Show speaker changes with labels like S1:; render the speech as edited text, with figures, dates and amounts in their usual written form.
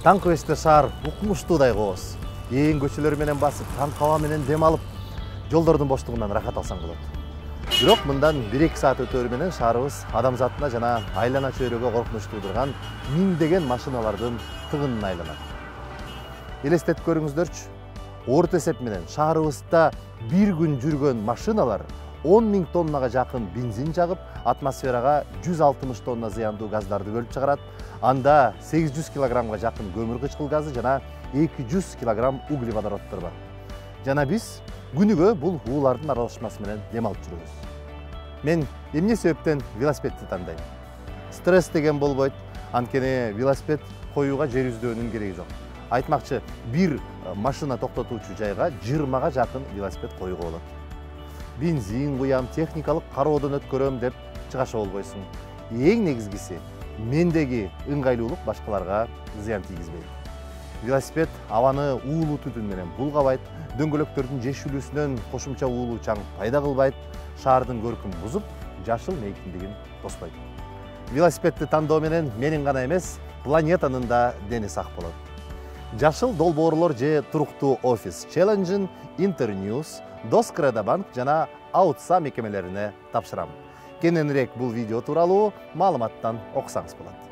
S1: Таңкы беште шаар укмуштуудай кооз. Ээн көчөлөр менен басып, таң аба менен дем алып, жолдордун боштугунан рахат алсаң болот. Бирок мындан 1-2 саат өтөр менен шаарыбыз адамзатына жана айлана чөйрөгө коркунуч туудурган миңдеген машиналардын тыгынына айланат. Элестетип көрүңүздөрчү, орто эсеп менен шаарыбызда бир күн жүргөн машиналар 10 000 тоннага жакын бензин жагып, атмосферага 160 тонна зыяндуу газдарды бөлүп чыгарат. Анда 800 килограммга жакын көмүр кычкыл газы жана 200 килограмм углеводороддор бар. Жана биз күнүгө бул уулардын аралашмасы менен дем алып жүрөбүз. Мен эмне себептен велосипедти тандайм? Стресс деген болбойт, анткени велосипед коюуга жер издөөнүн кереги жок. Айтмакчы, бир машина токтотуучу жайга 20га жакын велосипед коюуга болот. Бензин куям, техникалык кароодон өткөрөм деп чыгаша болбойсуң. Эң негизгиси, мендеги ыңгайлуулук башкаларга зыян тийгизбейт. Велосипед абаны уулуу түтүн менен булгабайт, дөңгөлөктөрдүн жешүүлүүсүнөн кошумча уулуу чаң пайда кылбайт, шаардын көркүн бузуп, жашыл мейкиндигин тоспойт. Велосипедти тандоо менен менин гана эмес, планетанын да дени сак болот. Жашыл долбоорлор же туруктуу офис Challenge, Интерnews, Доскредабанк жана Аутса мекемелерине тапшырам. Кененирээк бул видео тууралуу маалыматтан окусаңыз болот.